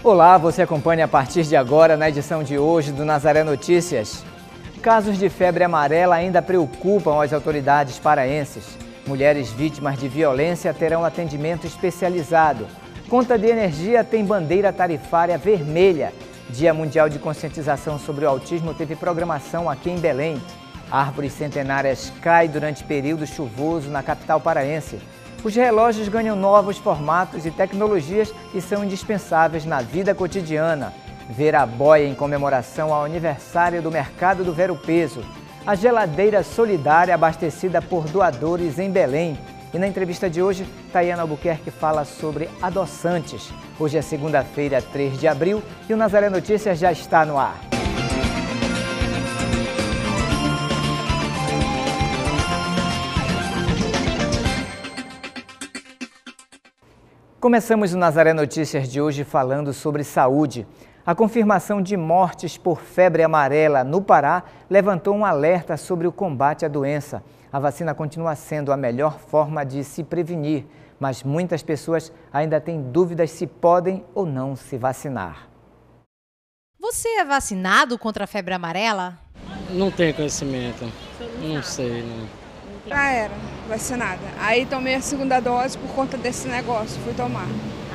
Olá, você acompanha a partir de agora na edição de hoje do Nazaré Notícias. Casos de febre amarela ainda preocupam as autoridades paraenses. Mulheres vítimas de violência terão atendimento especializado. Conta de energia tem bandeira tarifária vermelha. Dia Mundial de Conscientização sobre o Autismo teve programação aqui em Belém. Árvores centenárias caem durante período chuvoso na capital paraense. Os relógios ganham novos formatos e tecnologias e são indispensáveis na vida cotidiana. Ver a boia em comemoração ao aniversário do Mercado do Ver o Peso. A geladeira solidária abastecida por doadores em Belém. E na entrevista de hoje, Tayana Albuquerque fala sobre adoçantes. Hoje é segunda-feira, 3 de abril, e o Nazaré Notícias já está no ar. Começamos o Nazaré Notícias de hoje falando sobre saúde. A confirmação de mortes por febre amarela no Pará levantou um alerta sobre o combate à doença. A vacina continua sendo a melhor forma de se prevenir, mas muitas pessoas ainda têm dúvidas se podem ou não se vacinar. Você é vacinado contra a febre amarela? Não tenho conhecimento, não sei. Não. Já era vacinada. Aí tomei a segunda dose por conta desse negócio, fui tomar.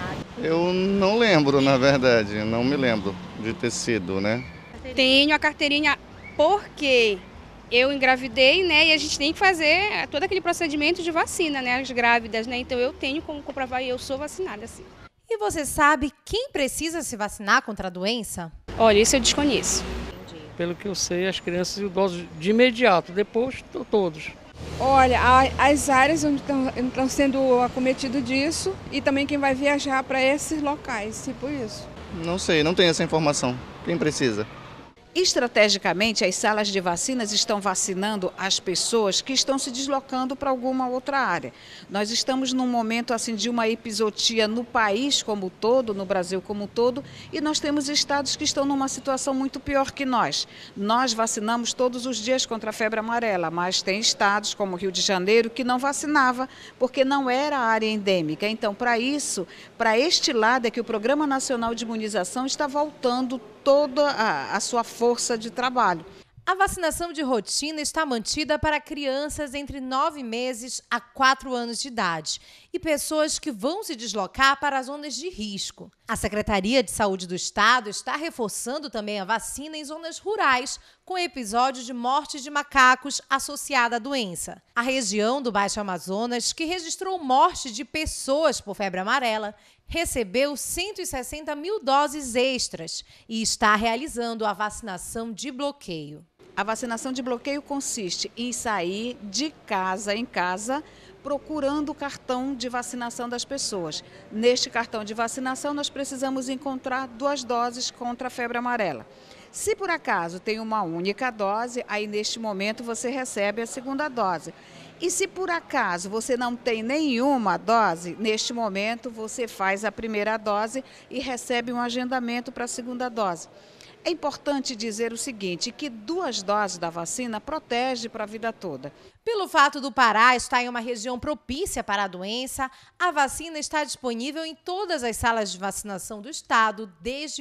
Eu não lembro, na verdade, não me lembro de ter sido, né? Tenho a carteirinha porque eu engravidei, né? E a gente tem que fazer todo aquele procedimento de vacina, né? As grávidas, né? Então eu tenho como comprovar e eu sou vacinada, sim. E você sabe quem precisa se vacinar contra a doença? Olha, isso eu desconheço. Pelo que eu sei, as crianças e idosos de imediato, depois todos. Olha, as áreas onde estão sendo acometidos disso e também quem vai viajar para esses locais, tipo isso. Não sei, não tenho essa informação. Quem precisa? Estrategicamente, as salas de vacinas estão vacinando as pessoas que estão se deslocando para alguma outra área. Nós estamos num momento assim de uma episootia no país como um todo, no Brasil como um todo, e nós temos estados que estão numa situação muito pior que nós. Nós vacinamos todos os dias contra a febre amarela, mas tem estados como Rio de Janeiro que não vacinava porque não era área endêmica. Então, para isso, para este lado é que o Programa Nacional de Imunização está voltando toda a sua força de trabalho. A vacinação de rotina está mantida para crianças entre 9 meses a 4 anos de idade e pessoas que vão se deslocar para as zonas de risco. A Secretaria de Saúde do Estado está reforçando também a vacina em zonas rurais, com episódios de morte de macacos associada à doença. A região do Baixo Amazonas, que registrou morte de pessoas por febre amarela, recebeu 160 mil doses extras e está realizando a vacinação de bloqueio. A vacinação de bloqueio consiste em sair de casa em casa procurando o cartão de vacinação das pessoas. Neste cartão de vacinação nós precisamos encontrar 2 doses contra a febre amarela. Se por acaso tem uma única dose, aí neste momento você recebe a segunda dose. E se por acaso você não tem nenhuma dose, neste momento você faz a primeira dose e recebe um agendamento para a segunda dose. É importante dizer o seguinte, que 2 doses da vacina protegem para a vida toda. Pelo fato do Pará estar em uma região propícia para a doença, a vacina está disponível em todas as salas de vacinação do estado desde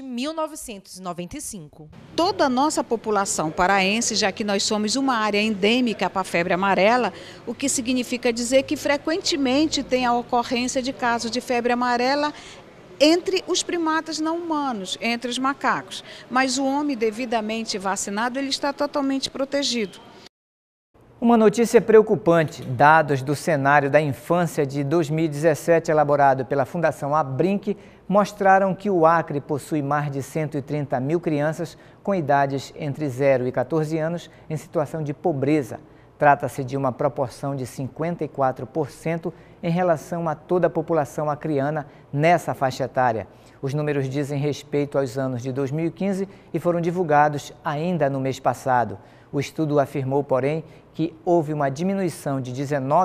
1995. Toda a nossa população paraense, já que nós somos uma área endêmica para a febre amarela, o que significa dizer que frequentemente tem a ocorrência de casos de febre amarela entre os primatas não humanos, entre os macacos. Mas o homem devidamente vacinado, ele está totalmente protegido. Uma notícia preocupante. Dados do cenário da infância de 2017, elaborado pela Fundação Abrinq, mostraram que o Acre possui mais de 130 mil crianças com idades entre 0 e 14 anos em situação de pobreza. Trata-se de uma proporção de 54% em relação a toda a população acreana nessa faixa etária. Os números dizem respeito aos anos de 2015 e foram divulgados ainda no mês passado. O estudo afirmou, porém, que houve uma diminuição de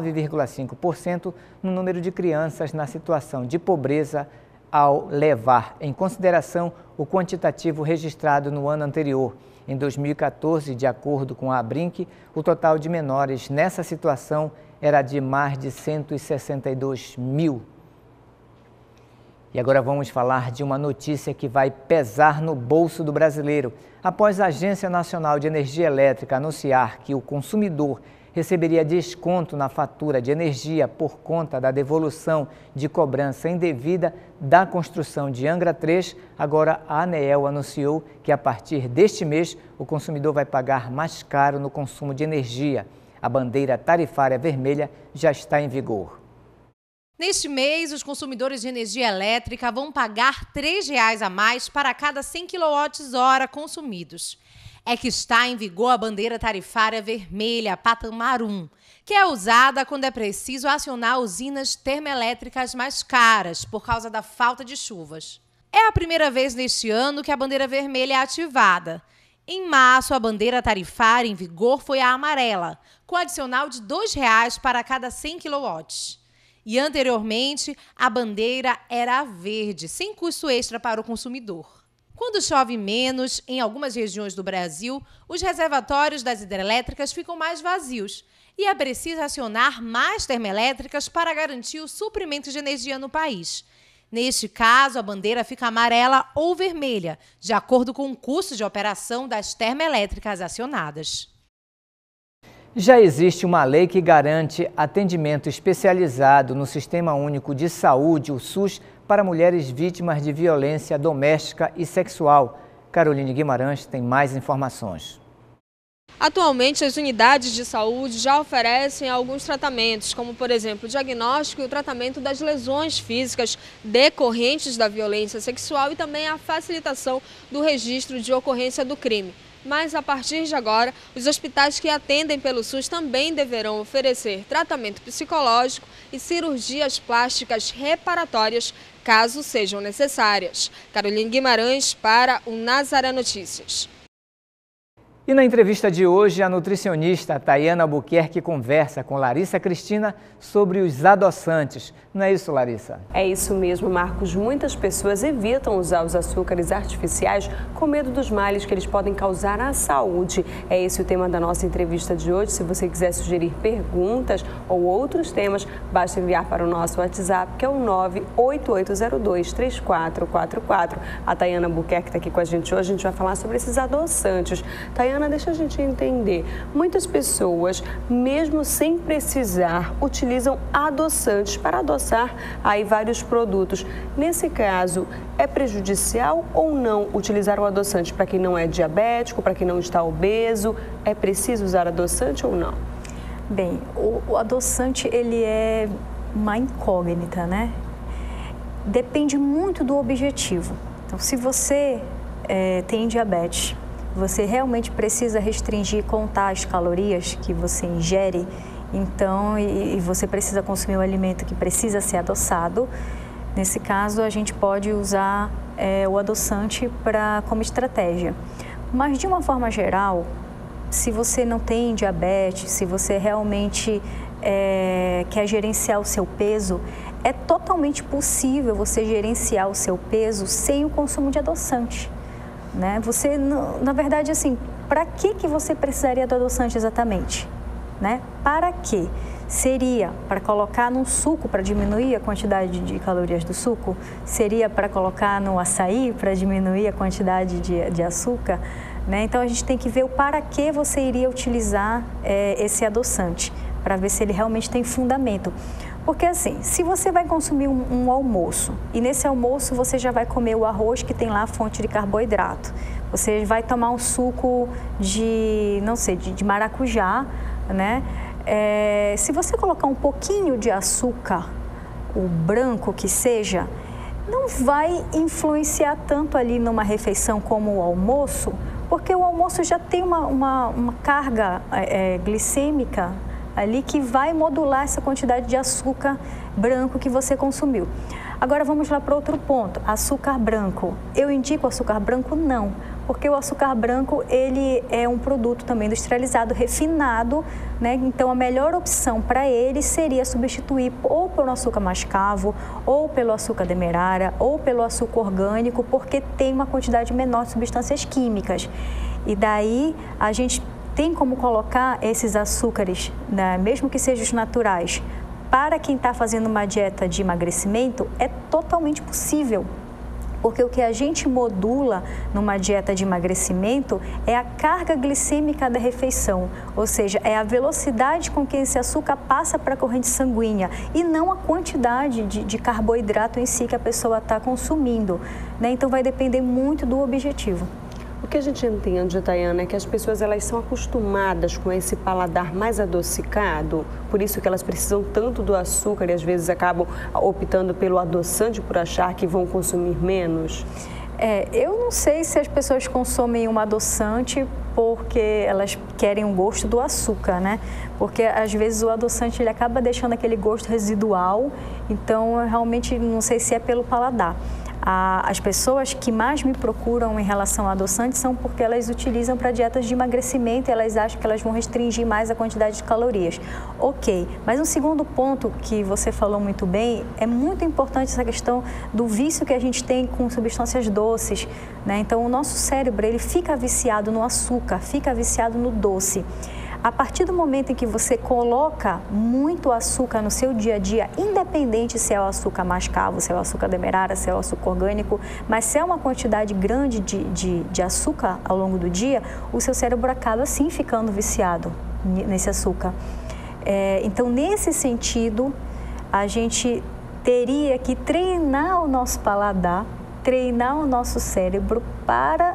19,5% no número de crianças na situação de pobreza ao levar em consideração o quantitativo registrado no ano anterior. Em 2014, de acordo com a Abrinq, o total de menores nessa situação era de mais de 162 mil. E agora vamos falar de uma notícia que vai pesar no bolso do brasileiro. Após a Agência Nacional de Energia Elétrica anunciar que o consumidor receberia desconto na fatura de energia por conta da devolução de cobrança indevida da construção de Angra 3, agora a ANEEL anunciou que a partir deste mês o consumidor vai pagar mais caro no consumo de energia. A bandeira tarifária vermelha já está em vigor. Neste mês, os consumidores de energia elétrica vão pagar R$ 3,00 a mais para cada 100 kWh consumidos. É que está em vigor a bandeira tarifária vermelha, patamar 1, que é usada quando é preciso acionar usinas termoelétricas mais caras por causa da falta de chuvas. É a primeira vez neste ano que a bandeira vermelha é ativada. Em março, a bandeira tarifária em vigor foi a amarela, com adicional de R$ 2,00 para cada 100 kW. E anteriormente, a bandeira era a verde, sem custo extra para o consumidor. Quando chove menos, em algumas regiões do Brasil, os reservatórios das hidrelétricas ficam mais vazios e é preciso acionar mais termoelétricas para garantir o suprimento de energia no país. Neste caso, a bandeira fica amarela ou vermelha, de acordo com o custo de operação das termoelétricas acionadas. Já existe uma lei que garante atendimento especializado no Sistema Único de Saúde, o SUS, para mulheres vítimas de violência doméstica e sexual. Caroline Guimarães tem mais informações. Atualmente, as unidades de saúde já oferecem alguns tratamentos, como, por exemplo, o diagnóstico e o tratamento das lesões físicas decorrentes da violência sexual e também a facilitação do registro de ocorrência do crime. Mas, a partir de agora, os hospitais que atendem pelo SUS também deverão oferecer tratamento psicológico e cirurgias plásticas reparatórias, caso sejam necessárias. Caroline Guimarães para o Nazaré Notícias. E na entrevista de hoje, a nutricionista Tayana Albuquerque conversa com Larissa Cristina sobre os adoçantes. Não é isso, Larissa? É isso mesmo, Marcos. Muitas pessoas evitam usar os açúcares artificiais com medo dos males que eles podem causar à saúde. É esse o tema da nossa entrevista de hoje. Se você quiser sugerir perguntas ou outros temas, basta enviar para o nosso WhatsApp, que é o 988023444. A Tayana Albuquerque está aqui com a gente hoje. A gente vai falar sobre esses adoçantes. Tayana, deixa a gente entender. Muitas pessoas, mesmo sem precisar, utilizam adoçantes para adoçar aí vários produtos. Nesse caso, é prejudicial ou não utilizar o adoçante para quem não é diabético, para quem não está obeso? É preciso usar adoçante ou não? Bem, o adoçante, ele é uma incógnita, né? Depende muito do objetivo. Então, se você tem diabetes, você realmente precisa restringir e contar as calorias que você ingere, então, e você precisa consumir um alimento que precisa ser adoçado. Nesse caso, a gente pode usar o adoçante como estratégia. Mas, de uma forma geral, se você não tem diabetes, se você realmente quer gerenciar o seu peso, é totalmente possível você gerenciar o seu peso sem o consumo de adoçante. Né? Você, na verdade, assim, para que você precisaria do adoçante exatamente? Né? Para quê? Seria para colocar num suco para diminuir a quantidade de calorias do suco? Seria para colocar no açaí para diminuir a quantidade de açúcar? Né? Então, a gente tem que ver o para que você iria utilizar esse adoçante, para ver se ele realmente tem fundamento. Porque assim, se você vai consumir um almoço e nesse almoço você já vai comer o arroz que tem lá a fonte de carboidrato, você vai tomar um suco de, não sei, de maracujá, né? Se você colocar um pouquinho de açúcar, o branco que seja, não vai influenciar tanto ali numa refeição como o almoço, porque o almoço já tem uma carga glicêmica ali que vai modular essa quantidade de açúcar branco que você consumiu. Agora vamos lá para outro ponto, açúcar branco. Eu indico açúcar branco? Não, porque o açúcar branco ele é um produto também industrializado, refinado, né? Então a melhor opção para ele seria substituir ou pelo açúcar mascavo, ou pelo açúcar demerara, ou pelo açúcar orgânico, porque tem uma quantidade menor de substâncias químicas. E daí a gente tem como colocar esses açúcares, né, mesmo que sejam os naturais, para quem está fazendo uma dieta de emagrecimento, é totalmente possível. Porque o que a gente modula numa dieta de emagrecimento é a carga glicêmica da refeição, ou seja, é a velocidade com que esse açúcar passa para a corrente sanguínea e não a quantidade de carboidrato em si que a pessoa está consumindo, né? Então vai depender muito do objetivo. O que a gente entende, Tayana, é que as pessoas elas são acostumadas com esse paladar mais adocicado, por isso que elas precisam tanto do açúcar e às vezes acabam optando pelo adoçante por achar que vão consumir menos? Eu não sei se as pessoas consomem um adoçante porque elas querem o gosto do açúcar, né? Porque às vezes o adoçante ele acaba deixando aquele gosto residual, então eu realmente não sei se é pelo paladar. As pessoas que mais me procuram em relação a adoçantes são porque elas utilizam para dietas de emagrecimento e elas acham que elas vão restringir mais a quantidade de calorias. Ok, mas um segundo ponto que você falou muito bem, é muito importante essa questão do vício que a gente tem com substâncias doces, né? Então o nosso cérebro ele fica viciado no açúcar, fica viciado no doce. A partir do momento em que você coloca muito açúcar no seu dia a dia, independente se é o açúcar mascavo, se é o açúcar demerara, se é o açúcar orgânico, mas se é uma quantidade grande de açúcar ao longo do dia, o seu cérebro acaba sim ficando viciado nesse açúcar. Então, nesse sentido, a gente teria que treinar o nosso paladar, treinar o nosso cérebro para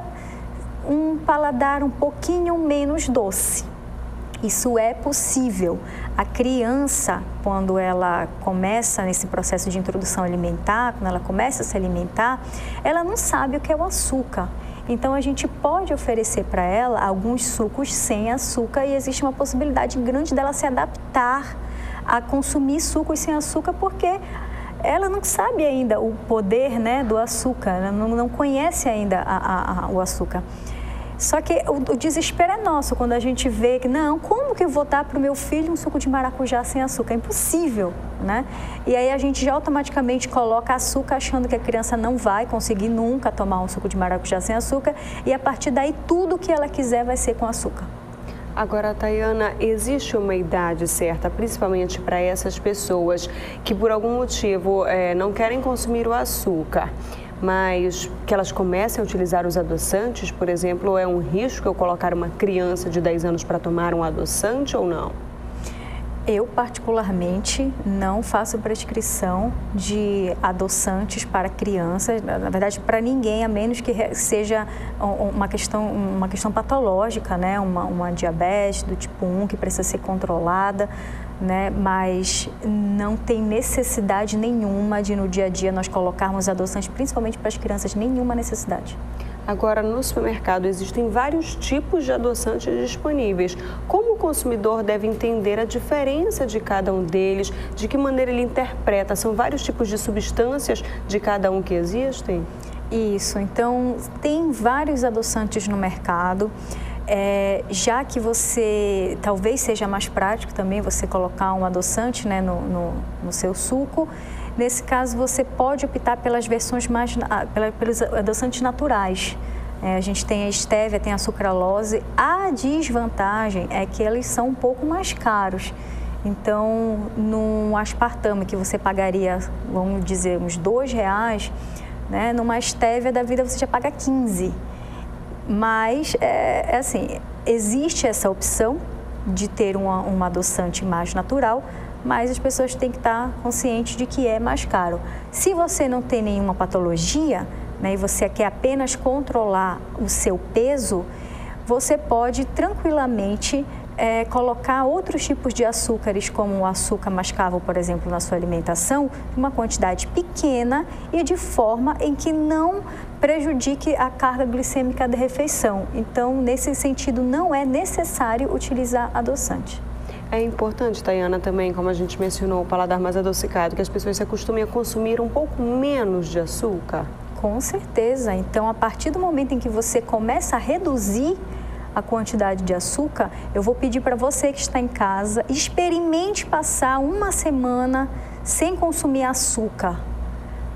um paladar um pouquinho menos doce. Isso é possível. A criança, quando ela começa nesse processo de introdução alimentar, quando ela começa a se alimentar, ela não sabe o que é o açúcar. Então, a gente pode oferecer para ela alguns sucos sem açúcar e existe uma possibilidade grande dela se adaptar a consumir sucos sem açúcar, porque ela não sabe ainda o poder, né, do açúcar, ela não conhece ainda o açúcar. Só que o desespero é nosso quando a gente vê que, não, como que eu vou dar para o meu filho um suco de maracujá sem açúcar? É impossível, né? E aí a gente já automaticamente coloca açúcar achando que a criança não vai conseguir nunca tomar um suco de maracujá sem açúcar e a partir daí tudo que ela quiser vai ser com açúcar. Agora, Tayana, existe uma idade certa, principalmente para essas pessoas que por algum motivo não querem consumir o açúcar, mas que elas comecem a utilizar os adoçantes, por exemplo, é um risco eu colocar uma criança de 10 anos para tomar um adoçante ou não? Eu, particularmente, não faço prescrição de adoçantes para crianças, na verdade, para ninguém, a menos que seja uma questão patológica, né? Uma diabetes do tipo 1 que precisa ser controlada, né? Mas não tem necessidade nenhuma de, no dia a dia, nós colocarmos adoçantes, principalmente para as crianças, nenhuma necessidade. Agora, no supermercado existem vários tipos de adoçantes disponíveis. Como o consumidor deve entender a diferença de cada um deles? De que maneira ele interpreta? São vários tipos de substâncias de cada um que existem? Isso, então tem vários adoçantes no mercado. Já que você, talvez seja mais prático também você colocar um adoçante, né, no seu suco. Nesse caso, você pode optar pelas versões pelos adoçantes naturais. A gente tem a estévia, tem a sucralose. A desvantagem é que eles são um pouco mais caros. Então, num aspartame que você pagaria, vamos dizer, uns R$2, né, numa estévia da vida você já paga 15. Mas, assim, existe essa opção de ter um adoçante mais natural, mas as pessoas têm que estar conscientes de que é mais caro. Se você não tem nenhuma patologia, né, e você quer apenas controlar o seu peso, você pode tranquilamente colocar outros tipos de açúcares, como o açúcar mascavo, por exemplo, na sua alimentação, uma quantidade pequena e de forma em que não prejudique a carga glicêmica da refeição. Então, nesse sentido, não é necessário utilizar adoçante. É importante, Tayana, também, como a gente mencionou, o paladar mais adocicado, que as pessoas se acostumem a consumir um pouco menos de açúcar? Com certeza. Então, a partir do momento em que você começa a reduzir a quantidade de açúcar, eu vou pedir para você que está em casa, experimente passar uma semana sem consumir açúcar.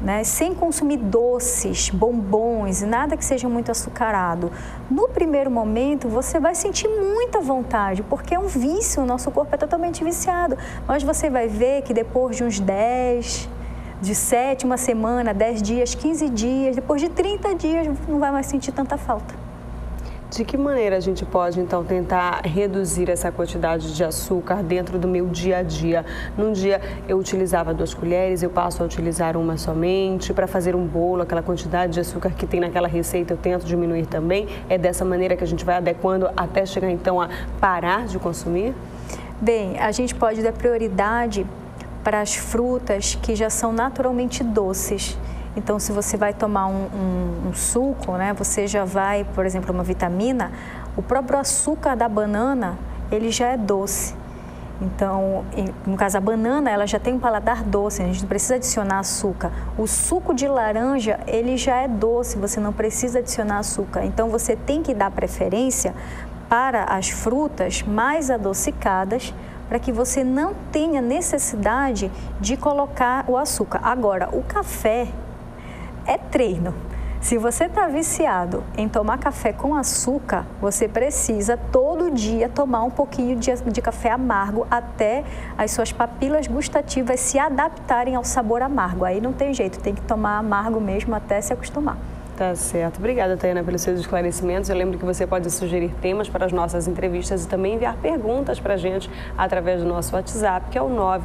né, sem consumir doces, bombons, nada que seja muito açucarado. No primeiro momento, você vai sentir muita vontade, porque é um vício, o nosso corpo é totalmente viciado. Mas você vai ver que depois de uns 7, uma semana, 10 dias, 15 dias, depois de 30 dias, não vai mais sentir tanta falta. De que maneira a gente pode, então, tentar reduzir essa quantidade de açúcar dentro do meu dia a dia? Num dia eu utilizava 2 colheres, eu passo a utilizar uma somente. Para fazer um bolo, aquela quantidade de açúcar que tem naquela receita, eu tento diminuir também. É dessa maneira que a gente vai adequando até chegar, então, a parar de consumir? Bem, a gente pode dar prioridade para as frutas que já são naturalmente doces. Então, se você vai tomar um suco, né, você já vai, por exemplo, uma vitamina, o próprio açúcar da banana, ele já é doce. Então, no caso, a banana, ela já tem um paladar doce, a gente não precisa adicionar açúcar. O suco de laranja, ele já é doce, você não precisa adicionar açúcar. Então, você tem que dar preferência para as frutas mais adocicadas, para que você não tenha necessidade de colocar o açúcar. Agora, o café é treino. Se você está viciado em tomar café com açúcar, você precisa todo dia tomar um pouquinho de café amargo até as suas papilas gustativas se adaptarem ao sabor amargo. Aí não tem jeito, tem que tomar amargo mesmo até se acostumar. Tá certo. Obrigada, Tayana, pelos seus esclarecimentos. Eu lembro que você pode sugerir temas para as nossas entrevistas e também enviar perguntas para a gente através do nosso WhatsApp, que é o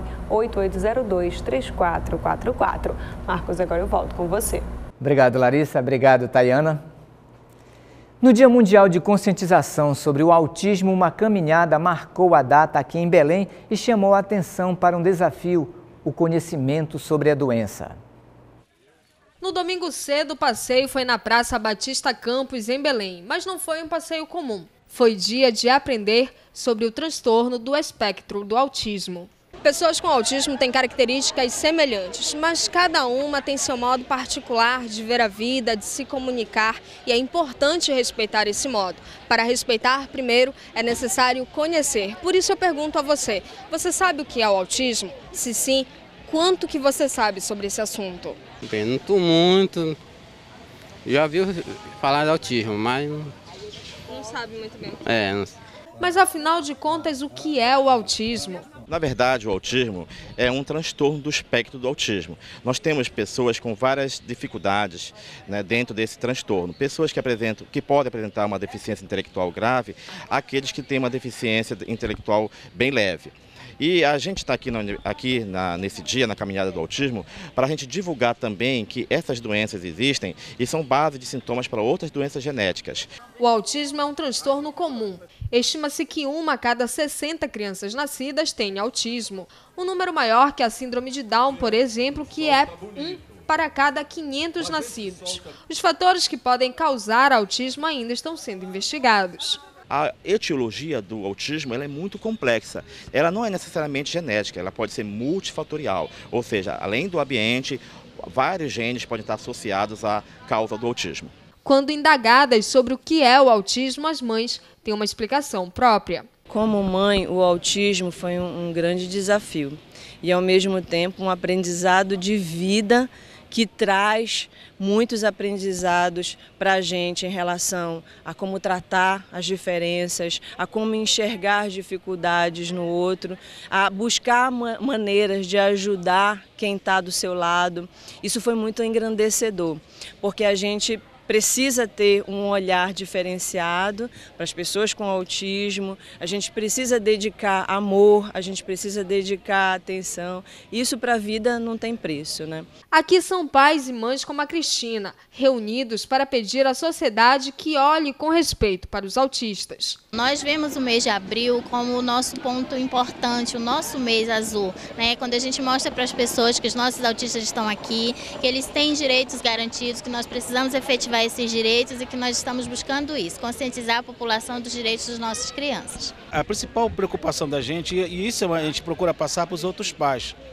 98802-3444. Marcos, agora eu volto com você. Obrigado, Larissa. Obrigado, Tayana. No Dia Mundial de Conscientização sobre o Autismo, uma caminhada marcou a data aqui em Belém e chamou a atenção para um desafio, o conhecimento sobre a doença. No domingo cedo, o passeio foi na Praça Batista Campos, em Belém, mas não foi um passeio comum. Foi dia de aprender sobre o transtorno do espectro do autismo. Pessoas com autismo têm características semelhantes, mas cada uma tem seu modo particular de ver a vida, de se comunicar, e é importante respeitar esse modo. Para respeitar, primeiro, é necessário conhecer. Por isso eu pergunto a você, você sabe o que é o autismo? Se sim, quanto que você sabe sobre esse assunto? Bem, não estou muito, já ouviu falar de autismo, mas não sabe muito bem. Não sei. Mas afinal de contas, o que é o autismo? Na verdade, o autismo é um transtorno do espectro do autismo. Nós temos pessoas com várias dificuldades, né, dentro desse transtorno. Pessoas que podem apresentar uma deficiência intelectual grave, aqueles que têm uma deficiência intelectual bem leve. E a gente está aqui nesse dia, na caminhada do autismo, para a gente divulgar também que essas doenças existem e são base de sintomas para outras doenças genéticas. O autismo é um transtorno comum. Estima-se que 1 a cada 60 crianças nascidas tem autismo. Um número maior que a síndrome de Down, por exemplo, que é 1 para cada 500 nascidos. Os fatores que podem causar autismo ainda estão sendo investigados. A etiologia do autismo ela é muito complexa. Ela não é necessariamente genética, ela pode ser multifatorial. Ou seja, além do ambiente, vários genes podem estar associados à causa do autismo. Quando indagadas sobre o que é o autismo, as mães têm uma explicação própria. Como mãe, o autismo foi um grande desafio e, ao mesmo tempo, um aprendizado de vida que traz muitos aprendizados para a gente em relação a como tratar as diferenças, a como enxergar as dificuldades no outro, a buscar maneiras de ajudar quem está do seu lado. Isso foi muito engrandecedor, porque a gente precisa ter um olhar diferenciado para as pessoas com autismo, a gente precisa dedicar amor, a gente precisa dedicar atenção. Isso para a vida não tem preço, né? Aqui são pais e mães como a Cristina, reunidos para pedir à sociedade que olhe com respeito para os autistas. Nós vemos o mês de abril como o nosso ponto importante, o nosso mês azul, né? Quando a gente mostra para as pessoas que os nossos autistas estão aqui, que eles têm direitos garantidos, que nós precisamos efetivar esses direitos e que nós estamos buscando isso, conscientizar a população dos direitos das nossas crianças. A principal preocupação da gente, e isso a gente procura passar para os outros pais,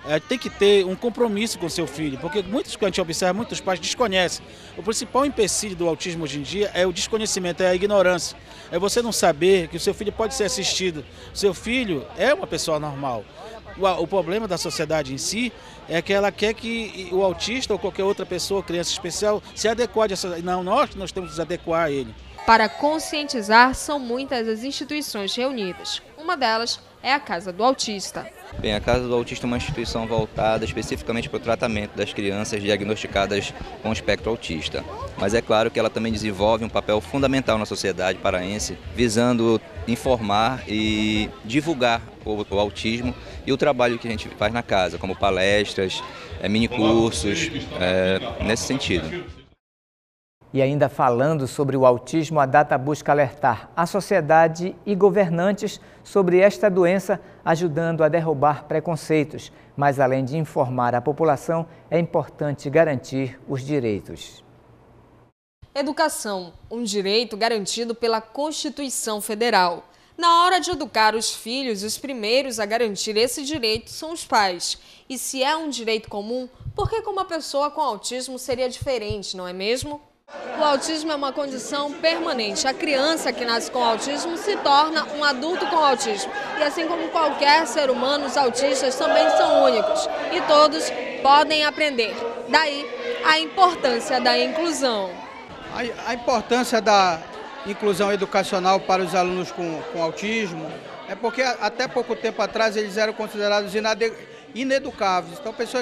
tem que ter um compromisso com seu filho, porque muitos que a gente observa, muitos pais desconhecem. O principal empecilho do autismo hoje em dia é o desconhecimento, é a ignorância. É você não saber que o seu filho pode ser assistido. O seu filho é uma pessoa normal. O problema da sociedade em si é que ela quer que o autista ou qualquer outra pessoa, criança especial, se adeque a essa... Não, nós temos que nos adequar a ele. Para conscientizar, são muitas as instituições reunidas. Uma delas é a Casa do Autista. Bem, a Casa do Autista é uma instituição voltada especificamente para o tratamento das crianças diagnosticadas com espectro autista. Mas é claro que ela também desenvolve um papel fundamental na sociedade paraense, visando informar e divulgar o autismo e o trabalho que a gente faz na casa, como palestras, minicursos, nesse sentido. E ainda falando sobre o autismo, a data busca alertar a sociedade e governantes sobre esta doença, ajudando a derrubar preconceitos. Mas além de informar a população, é importante garantir os direitos. Educação, um direito garantido pela Constituição Federal. Na hora de educar os filhos, os primeiros a garantir esse direito são os pais. E se é um direito comum, por que com uma pessoa com autismo seria diferente, não é mesmo? O autismo é uma condição permanente. A criança que nasce com autismo se torna um adulto com autismo. E assim como qualquer ser humano, os autistas também são únicos. E todos podem aprender. Daí a importância da inclusão. A importância da inclusão educacional para os alunos com autismo é porque até pouco tempo atrás eles eram considerados ineducáveis.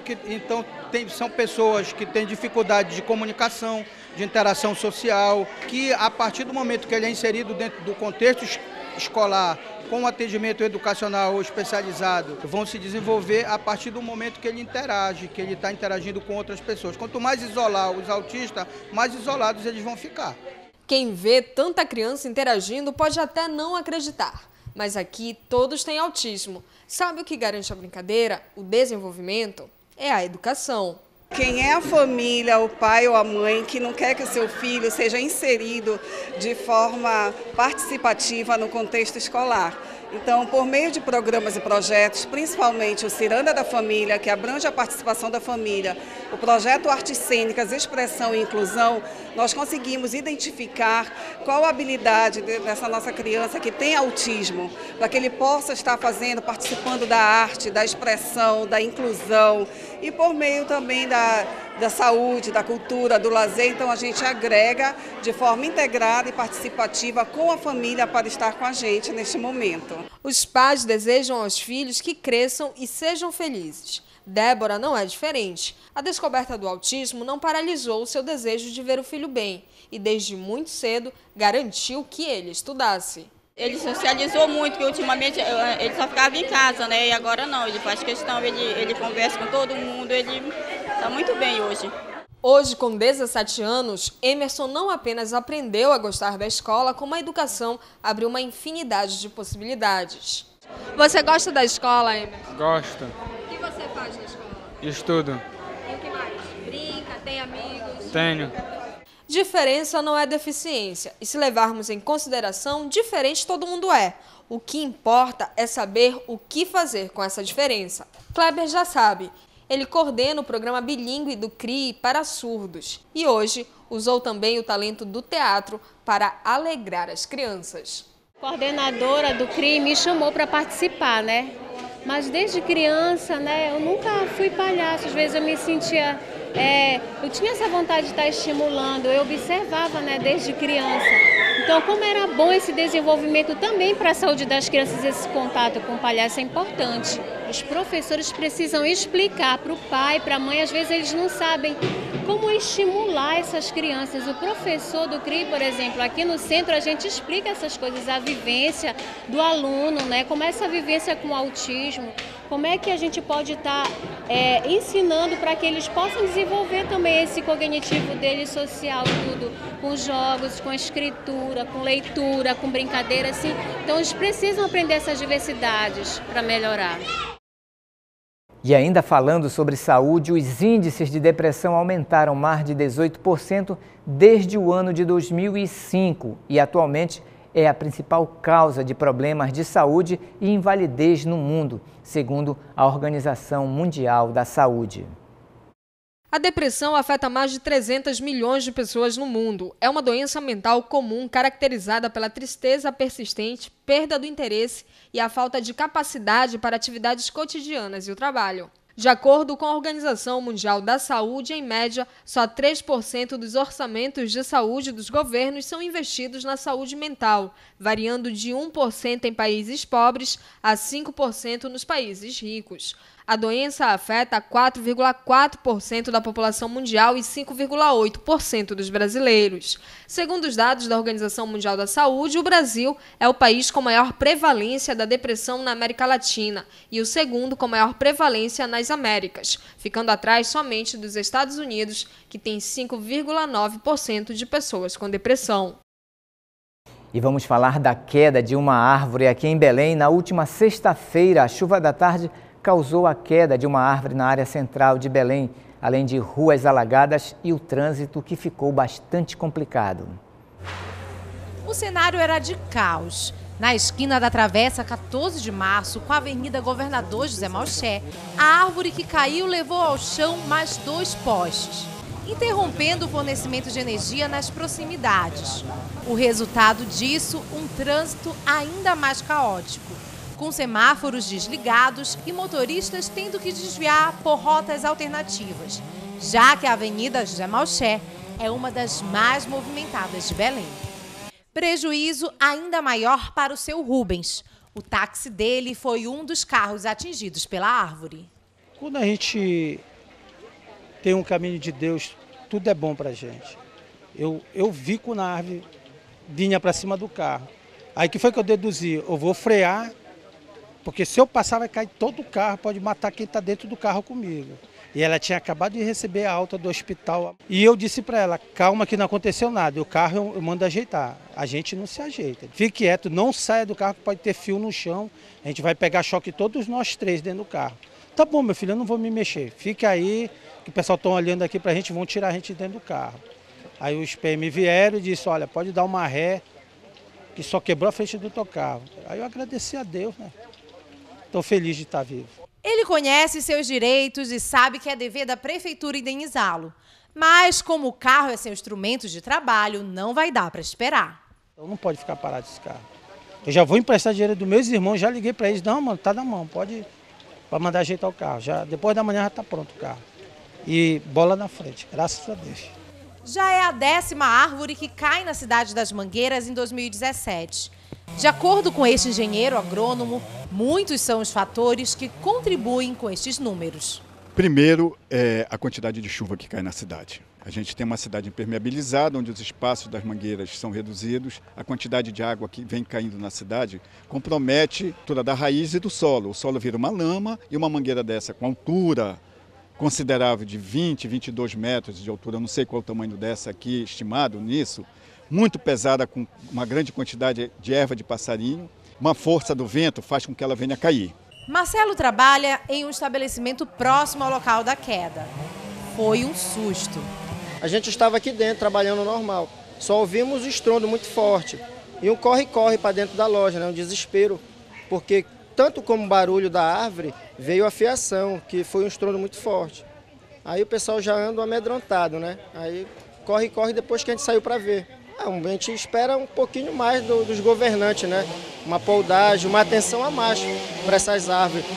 São pessoas que têm dificuldade de comunicação, de interação social, que a partir do momento que ele é inserido dentro do contexto escolar, com atendimento educacional especializado, vão se desenvolver a partir do momento que ele interage, que ele está interagindo com outras pessoas. Quanto mais isolar os autistas, mais isolados eles vão ficar. Quem vê tanta criança interagindo pode até não acreditar, mas aqui todos têm autismo. Sabe o que garante a brincadeira, o desenvolvimento? É a educação. Quem é a família, o pai ou a mãe que não quer que o seu filho seja inserido de forma participativa no contexto escolar? Então, por meio de programas e projetos, principalmente o Ciranda da Família, que abrange a participação da família, o projeto Artes Cênicas, Expressão e Inclusão, nós conseguimos identificar qual a habilidade dessa nossa criança que tem autismo, para que ele possa estar participando da arte, da expressão, da inclusão e por meio também da saúde, da cultura, do lazer. Então a gente agrega de forma integrada e participativa com a família para estar com a gente neste momento. Os pais desejam aos filhos que cresçam e sejam felizes. Débora não é diferente. A descoberta do autismo não paralisou o seu desejo de ver o filho bem e desde muito cedo garantiu que ele estudasse. Ele socializou muito, porque ultimamente ele só ficava em casa, né? E agora não, ele faz questão, ele conversa com todo mundo, ele está muito bem hoje. Hoje, com 17 anos, Emerson não apenas aprendeu a gostar da escola, como a educação abriu uma infinidade de possibilidades. Você gosta da escola, Emerson? Gosto. O que você faz na escola? Estudo. E o que mais? Brinca, tem amigos? Tenho. Diferença não é deficiência, e se levarmos em consideração, diferente todo mundo é. O que importa é saber o que fazer com essa diferença. Kleber já sabe, ele coordena o programa bilíngue do CRI para surdos e hoje usou também o talento do teatro para alegrar as crianças. A coordenadora do CRI me chamou para participar, né? Mas desde criança, né, eu nunca fui palhaço, às vezes eu me sentia... eu tinha essa vontade de estar estimulando, eu observava, né, desde criança. Então, como era bom esse desenvolvimento também para a saúde das crianças, esse contato com o palhaço é importante. Os professores precisam explicar para o pai, para a mãe, às vezes eles não sabem como estimular essas crianças. O professor do CRI, por exemplo, aqui no centro a gente explica essas coisas, a vivência do aluno, né, como é essa vivência com o autismo, como é que a gente pode estar ensinando para que eles possam desenvolver também esse cognitivo deles social, tudo, com jogos, com escritura, com leitura, com brincadeira, assim. Então eles precisam aprender essas diversidades para melhorar. E ainda falando sobre saúde, os índices de depressão aumentaram mais de 18% desde o ano de 2005 e atualmente é a principal causa de problemas de saúde e invalidez no mundo, segundo a Organização Mundial da Saúde. A depressão afeta mais de 300 milhões de pessoas no mundo. É uma doença mental comum caracterizada pela tristeza persistente, perda do interesse e a falta de capacidade para atividades cotidianas e o trabalho. De acordo com a Organização Mundial da Saúde, em média, só 3% dos orçamentos de saúde dos governos são investidos na saúde mental, variando de 1% em países pobres a 5% nos países ricos. A doença afeta 4,4% da população mundial e 5,8% dos brasileiros. Segundo os dados da Organização Mundial da Saúde, o Brasil é o país com maior prevalência da depressão na América Latina e o segundo com maior prevalência nas Américas, ficando atrás somente dos Estados Unidos, que tem 5,9% de pessoas com depressão. E vamos falar da queda de uma árvore aqui em Belém. Na última sexta-feira, a chuva da tarde causou a queda de uma árvore na área central de Belém, além de ruas alagadas e o trânsito que ficou bastante complicado. O cenário era de caos. Na esquina da Travessa 14 de Março, com a Avenida Governador José Malcher, a árvore que caiu levou ao chão mais 2 postes, interrompendo o fornecimento de energia nas proximidades. O resultado disso, um trânsito ainda mais caótico, com semáforos desligados e motoristas tendo que desviar por rotas alternativas, já que a Avenida José Malcher é uma das mais movimentadas de Belém. Prejuízo ainda maior para o seu Rubens. O táxi dele foi um dos carros atingidos pela árvore. Quando a gente tem um caminho de Deus, tudo é bom para a gente. Eu vi quando a árvore vinha para cima do carro. Aí que foi que eu deduzi? Eu vou frear, porque se eu passar vai cair todo o carro, pode matar quem está dentro do carro comigo. E ela tinha acabado de receber a alta do hospital. E eu disse para ela, calma que não aconteceu nada, o carro eu mando ajeitar. A gente não se ajeita. Fique quieto, não saia do carro que pode ter fio no chão. A gente vai pegar choque todos nós 3 dentro do carro. Tá bom, meu filho, eu não vou me mexer. Fique aí, que o pessoal está olhando aqui para a gente, vão tirar a gente dentro do carro. Aí os PM vieram e disse, olha, pode dar uma ré, que só quebrou a frente do teu carro. Aí eu agradeci a Deus, né? Estou feliz de estar vivo. Ele conhece seus direitos e sabe que é dever da prefeitura indenizá-lo. Mas, como o carro é seu instrumento de trabalho, não vai dar para esperar. Então não pode ficar parado esse carro. Eu já vou emprestar dinheiro dos meus irmãos, já liguei para eles. Não, mano, tá na mão, pode para mandar ajeitar o carro. Já, depois da manhã já está pronto o carro. E bola na frente, graças a Deus. Já é a 10ª árvore que cai na cidade das Mangueiras em 2017. De acordo com este engenheiro agrônomo, muitos são os fatores que contribuem com estes números. Primeiro, é a quantidade de chuva que cai na cidade. A gente tem uma cidade impermeabilizada, onde os espaços das mangueiras são reduzidos. A quantidade de água que vem caindo na cidade compromete toda da raiz e do solo. O solo vira uma lama e uma mangueira dessa com altura considerável de 20, 22 metros de altura, não sei qual o tamanho dessa aqui estimado nisso, muito pesada, com uma grande quantidade de erva de passarinho, uma força do vento faz com que ela venha a cair. Marcelo trabalha em um estabelecimento próximo ao local da queda. Foi um susto. A gente estava aqui dentro trabalhando normal, só ouvimos o estrondo muito forte e um corre-corre para dentro da loja, né? Um desespero, porque tanto como o barulho da árvore, veio a fiação, que foi um estrondo muito forte. Aí o pessoal já anda amedrontado, né? Aí corre depois que a gente saiu para ver. A gente espera um pouquinho mais dos governantes, né? Uma poldagem, uma atenção a mais para essas árvores.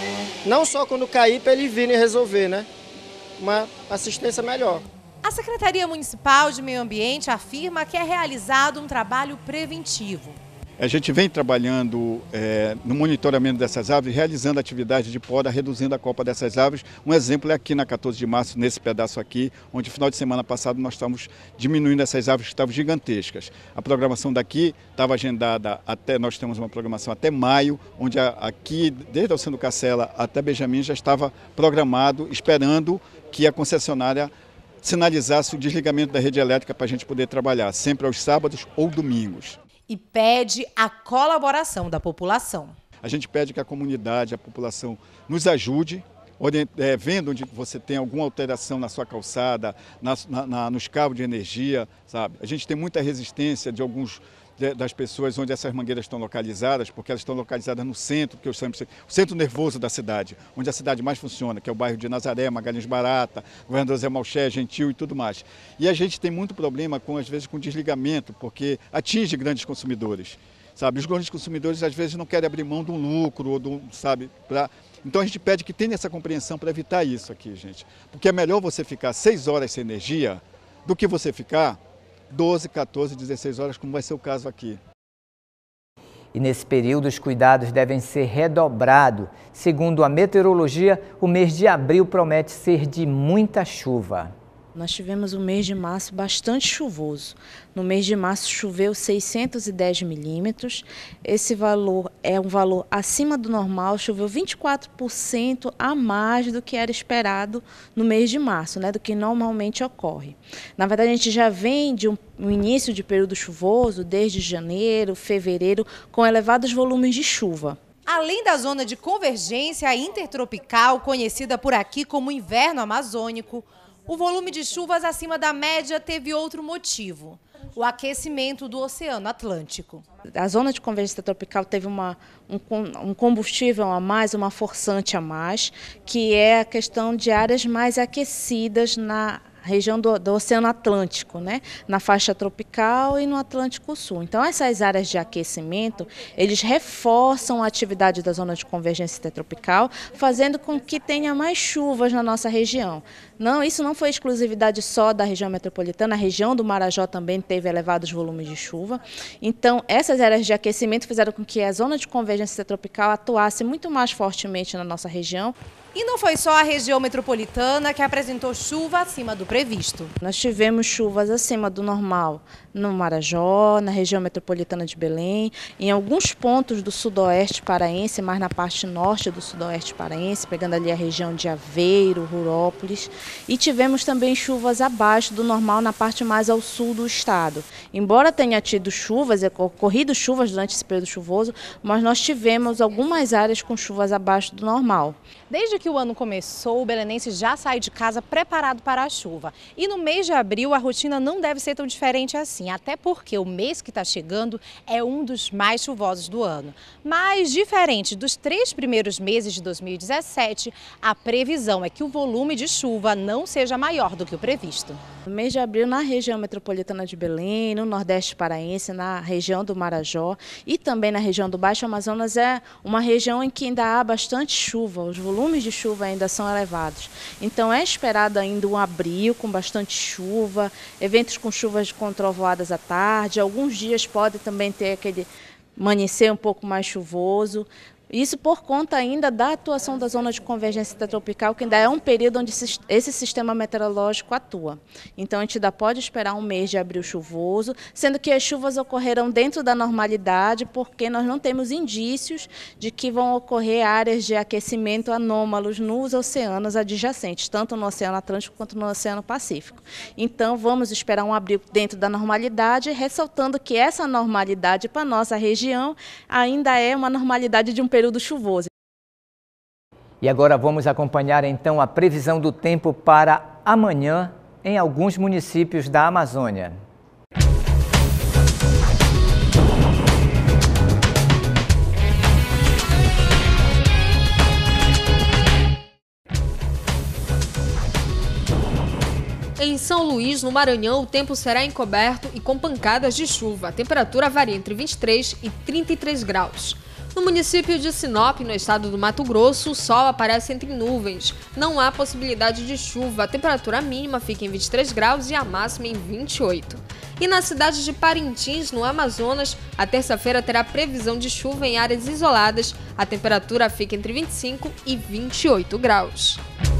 Não só quando cair para eles virem resolver, né? Uma assistência melhor. A Secretaria Municipal de Meio Ambiente afirma que é realizado um trabalho preventivo. A gente vem trabalhando no monitoramento dessas árvores, realizando atividades de poda, reduzindo a copa dessas árvores. Um exemplo é aqui na 14 de março, nesse pedaço aqui, onde no final de semana passado nós estávamos diminuindo essas árvores que estavam gigantescas. A programação daqui estava agendada até, nós temos uma programação até maio, onde aqui, desde Alcino Cacela até Benjamin, já estava programado, esperando que a concessionária sinalizasse o desligamento da rede elétrica para a gente poder trabalhar, sempre aos sábados ou domingos. E pede a colaboração da população. A gente pede que a comunidade, a população nos ajude, vendo onde você tem alguma alteração na sua calçada, nos cabos de energia, sabe? A gente tem muita resistência de alguns das pessoas onde essas mangueiras estão localizadas, porque elas estão localizadas no centro, que o centro nervoso da cidade, onde a cidade mais funciona, que é o bairro de Nazaré, Magalhães Barata, Governador Zé Malché, Gentil e tudo mais. E a gente tem muito problema, às vezes, com desligamento, porque atinge grandes consumidores. Sabe? Os grandes consumidores, às vezes, não querem abrir mão de um lucro, ou sabe, Então a gente pede que tenha essa compreensão para evitar isso aqui, gente. Porque é melhor você ficar 6 horas sem energia do que você ficar 12, 14, 16 horas, como vai ser o caso aqui. E nesse período os cuidados devem ser redobrados. Segundo a meteorologia, o mês de abril promete ser de muita chuva. Nós tivemos um mês de março bastante chuvoso. No mês de março choveu 610 milímetros. Esse valor é um valor acima do normal, choveu 24% a mais do que era esperado no mês de março, né, do que normalmente ocorre. Na verdade, a gente já vem de um início de período chuvoso, desde janeiro, fevereiro, com elevados volumes de chuva. Além da zona de convergência intertropical, conhecida por aqui como inverno amazônico, o volume de chuvas acima da média teve outro motivo: o aquecimento do Oceano Atlântico. A zona de convergência tropical teve um combustível a mais, uma forçante a mais, que é a questão de áreas mais aquecidas na região do Oceano Atlântico, né? Na faixa tropical e no Atlântico Sul. Então, essas áreas de aquecimento, eles reforçam a atividade da zona de convergência intertropical, fazendo com que tenha mais chuvas na nossa região. Não, isso não foi exclusividade só da região metropolitana, a região do Marajó também teve elevados volumes de chuva. Então, essas áreas de aquecimento fizeram com que a zona de convergência intertropical atuasse muito mais fortemente na nossa região. E não foi só a região metropolitana que apresentou chuva acima do previsto. Nós tivemos chuvas acima do normal no Marajó, na região metropolitana de Belém, em alguns pontos do sudoeste paraense, mais na parte norte do sudoeste paraense, pegando ali a região de Aveiro, Rurópolis. E tivemos também chuvas abaixo do normal na parte mais ao sul do estado. Embora tenha tido chuvas, ocorrido chuvas durante esse período chuvoso, mas nós tivemos algumas áreas com chuvas abaixo do normal. Desde que o ano começou, o belenense já sai de casa preparado para a chuva. E no mês de abril, a rotina não deve ser tão diferente assim, até porque o mês que está chegando é um dos mais chuvosos do ano. Mas, diferente dos 3 primeiros meses de 2017, a previsão é que o volume de chuva não seja maior do que o previsto. No mês de abril, na região metropolitana de Belém, no Nordeste paraense, na região do Marajó e também na região do Baixo Amazonas, é uma região em que ainda há bastante chuva, os volumes de chuva ainda são elevados. Então é esperado ainda um abril com bastante chuva, eventos com chuvas com trovoadas à tarde, alguns dias pode também ter aquele amanhecer um pouco mais chuvoso. Isso por conta ainda da atuação da zona de convergência intertropical, que ainda é um período onde esse sistema meteorológico atua. Então, a gente ainda pode esperar um mês de abril chuvoso, sendo que as chuvas ocorrerão dentro da normalidade, porque nós não temos indícios de que vão ocorrer áreas de aquecimento anômalos nos oceanos adjacentes, tanto no Oceano Atlântico quanto no Oceano Pacífico. Então, vamos esperar um abril dentro da normalidade, ressaltando que essa normalidade para a nossa região ainda é uma normalidade de um período chuvoso. E agora vamos acompanhar então a previsão do tempo para amanhã em alguns municípios da Amazônia. Em São Luís, no Maranhão, o tempo será encoberto e com pancadas de chuva. A temperatura varia entre 23 e 33 graus. No município de Sinop, no estado do Mato Grosso, o sol aparece entre nuvens. Não há possibilidade de chuva. A temperatura mínima fica em 23 graus e a máxima em 28. E na cidade de Parintins, no Amazonas, a terça-feira terá previsão de chuva em áreas isoladas. A temperatura fica entre 25 e 28 graus.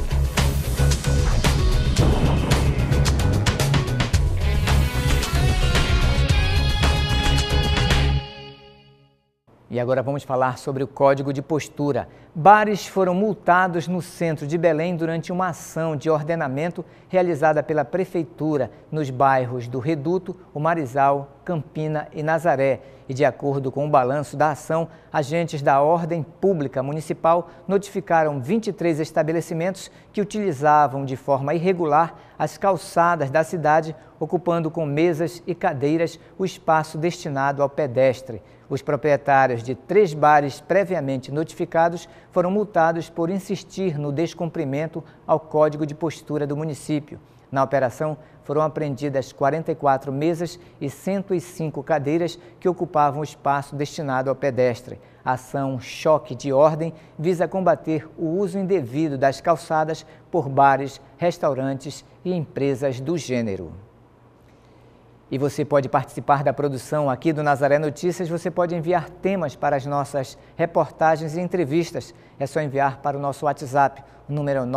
E agora vamos falar sobre o Código de Postura. Bares foram multados no centro de Belém durante uma ação de ordenamento realizada pela Prefeitura nos bairros do Reduto, o Marizal Campina e Nazaré. E de acordo com o balanço da ação, agentes da Ordem Pública Municipal notificaram 23 estabelecimentos que utilizavam de forma irregular as calçadas da cidade, ocupando com mesas e cadeiras o espaço destinado ao pedestre. Os proprietários de 3 bares previamente notificados foram multados por insistir no descumprimento ao Código de Postura do município. Na operação, foram apreendidas 44 mesas e 105 cadeiras que ocupavam o espaço destinado ao pedestre. A ação Choque de Ordem visa combater o uso indevido das calçadas por bares, restaurantes e empresas do gênero. E você pode participar da produção aqui do Nazaré Notícias, você pode enviar temas para as nossas reportagens e entrevistas. É só enviar para o nosso WhatsApp, o número é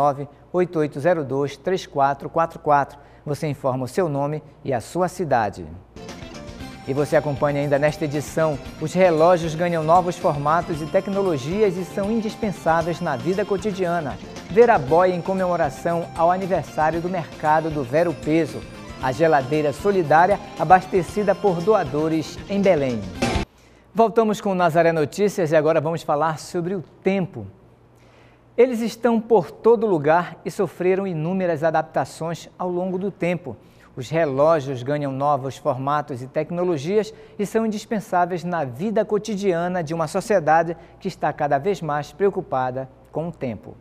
98802-3444. Você informa o seu nome e a sua cidade. E você acompanha ainda nesta edição, os relógios ganham novos formatos e tecnologias e são indispensáveis na vida cotidiana. Ver a boia em comemoração ao aniversário do mercado do Vero Peso. A geladeira solidária abastecida por doadores em Belém. Voltamos com o Nazaré Notícias e agora vamos falar sobre o tempo. Eles estão por todo lugar e sofreram inúmeras adaptações ao longo do tempo. Os relógios ganham novos formatos e tecnologias e são indispensáveis na vida cotidiana de uma sociedade que está cada vez mais preocupada com o tempo.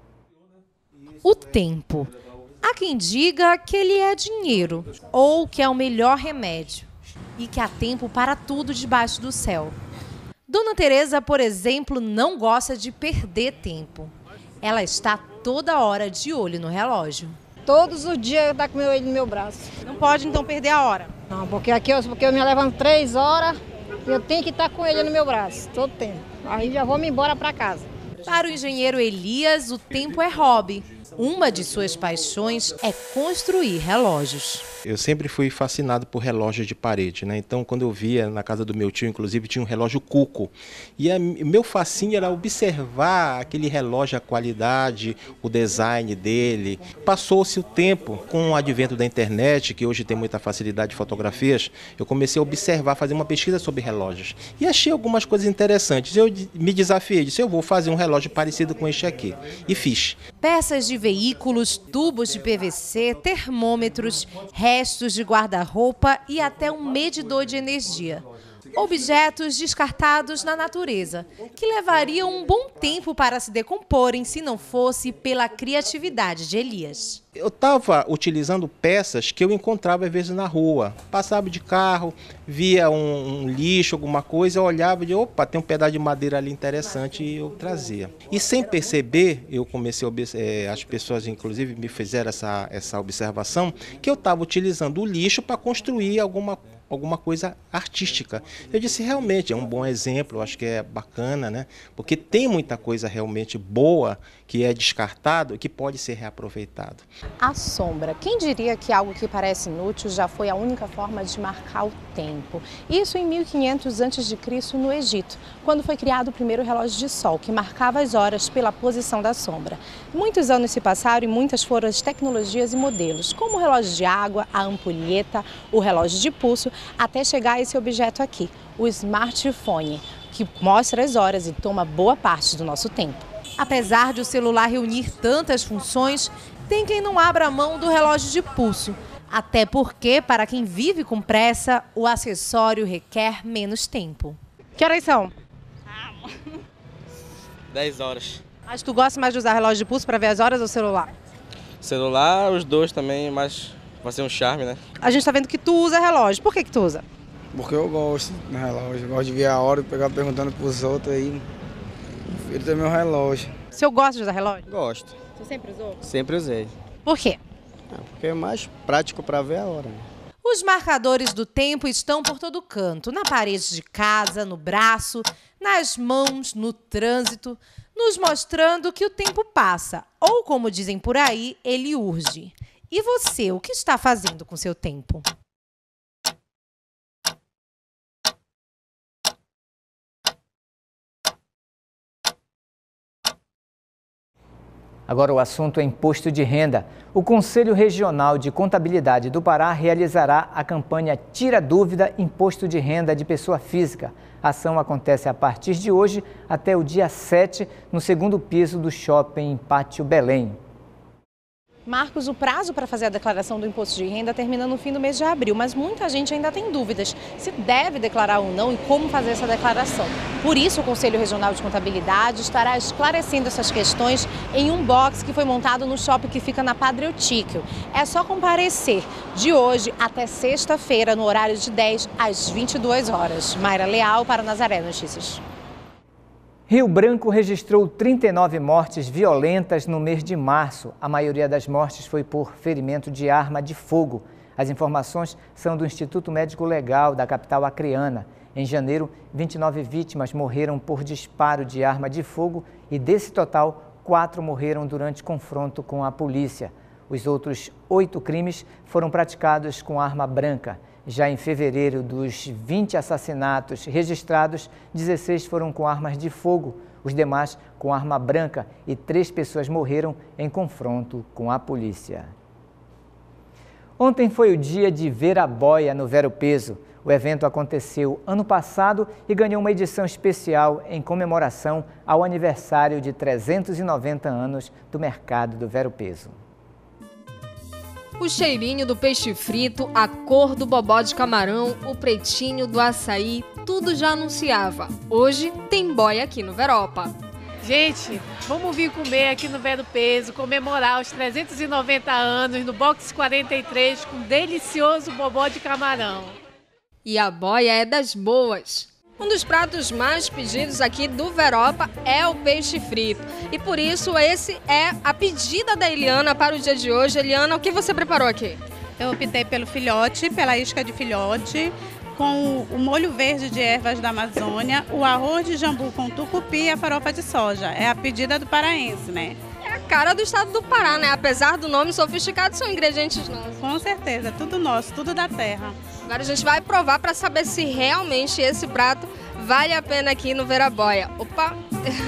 O tempo. Há quem diga que ele é dinheiro ou que é o melhor remédio e que há tempo para tudo debaixo do céu. Dona Teresa, por exemplo, não gosta de perder tempo. Ela está toda hora de olho no relógio. Todos os dias eu tá com ele no meu braço. Não pode então perder a hora? Não, porque eu me levanto 3 horas e eu tenho que estar com ele no meu braço, todo tempo. Aí já vou me embora para casa. Para o engenheiro Elias, o tempo é hobby. Uma de suas paixões é construir relógios. Eu sempre fui fascinado por relógios de parede, né? Então, quando eu via na casa do meu tio, inclusive, tinha um relógio Cuco. E meu fascínio era observar aquele relógio, a qualidade, o design dele. Passou-se o tempo, com o advento da internet, que hoje tem muita facilidade de fotografias, eu comecei a observar, fazer uma pesquisa sobre relógios. E achei algumas coisas interessantes. Eu me desafiei, disse, eu vou fazer um relógio parecido com este aqui. E fiz. Peças de veículos, tubos de PVC, termômetros, restos de guarda-roupa e até um medidor de energia. Objetos descartados na natureza, que levariam um bom tempo para se decomporem se não fosse pela criatividade de Elias. Eu estava utilizando peças que eu encontrava às vezes na rua. Passava de carro, via um lixo, alguma coisa, eu olhava e dizia, opa, tem um pedaço de madeira ali interessante e eu trazia. E sem perceber, eu comecei a as pessoas inclusive me fizeram essa observação, que eu estava utilizando o lixo para construir alguma coisa artística. Eu disse, realmente, é um bom exemplo, eu acho que é bacana, né? Porque tem muita coisa realmente boa que é descartado e que pode ser reaproveitado. A sombra. Quem diria que algo que parece inútil já foi a única forma de marcar o tempo? Isso em 1500 a.C. no Egito, quando foi criado o primeiro relógio de sol, que marcava as horas pela posição da sombra. Muitos anos se passaram e muitas foram as tecnologias e modelos, como o relógio de água, a ampulheta, o relógio de pulso, até chegar a esse objeto aqui, o smartphone, que mostra as horas e toma boa parte do nosso tempo. Apesar de o celular reunir tantas funções, tem quem não abra mão do relógio de pulso. Até porque, para quem vive com pressa, o acessório requer menos tempo. Que horas são? 10 horas. Mas tu gosta mais de usar relógio de pulso para ver as horas ou celular? Celular, os dois também, mas vai ser um charme, né? A gente está vendo que tu usa relógio. Por que tu usa? Porque eu gosto do relógio. Eu gosto de ver a hora e pegar perguntando pros outros aí. Ele tem meu relógio. O senhor gosta de usar relógio? Gosto. Você sempre usou? Sempre usei. Por quê? Porque é mais prático para ver a hora. Os marcadores do tempo estão por todo canto, na parede de casa, no braço, nas mãos, no trânsito, nos mostrando que o tempo passa, ou como dizem por aí, ele urge. E você, o que está fazendo com seu tempo? Agora o assunto é imposto de renda. O Conselho Regional de Contabilidade do Pará realizará a campanha Tira Dúvida Imposto de Renda de Pessoa Física. A ação acontece a partir de hoje até o dia 7, no segundo piso do shopping Pátio Belém. Marcos, o prazo para fazer a declaração do imposto de renda termina no fim do mês de abril, mas muita gente ainda tem dúvidas se deve declarar ou não e como fazer essa declaração. Por isso, o Conselho Regional de Contabilidade estará esclarecendo essas questões em um box que foi montado no shopping que fica na Padre Eutíquio. É só comparecer de hoje até sexta-feira, no horário de 10 às 22 horas. Mayra Leal para Nazaré Notícias. Rio Branco registrou 39 mortes violentas no mês de março. A maioria das mortes foi por ferimento de arma de fogo. As informações são do Instituto Médico Legal da capital acreana. Em janeiro, 29 vítimas morreram por disparo de arma de fogo e, desse total, 4 morreram durante confronto com a polícia. Os outros 8 crimes foram praticados com arma branca. Já em fevereiro, dos 20 assassinatos registrados, 16 foram com armas de fogo, os demais com arma branca e 3 pessoas morreram em confronto com a polícia. Ontem foi o dia de Ver a Boia no Ver o Peso. O evento aconteceu ano passado e ganhou uma edição especial em comemoração ao aniversário de 390 anos do mercado do Ver o Peso. O cheirinho do peixe frito, a cor do bobó de camarão, o pretinho do açaí, tudo já anunciava. Hoje tem boia aqui no Veropa. Gente, vamos vir comer aqui no Ver o Peso, comemorar os 390 anos no Box 43 com um delicioso bobó de camarão. E a boia é das boas. Um dos pratos mais pedidos aqui do Veropa é o peixe frito. E por isso esse é a pedida da Eliana para o dia de hoje. Eliana, o que você preparou aqui? Eu optei pelo filhote, pela isca de filhote, com o molho verde de ervas da Amazônia, o arroz de jambu com tucupi e a farofa de soja. É a pedida do paraense, né? É a cara do estado do Pará, né? Apesar do nome sofisticado, são ingredientes nossos. Com certeza, tudo nosso, tudo da terra. Agora a gente vai provar para saber se realmente esse prato vale a pena aqui no Ver a Boia. Opa!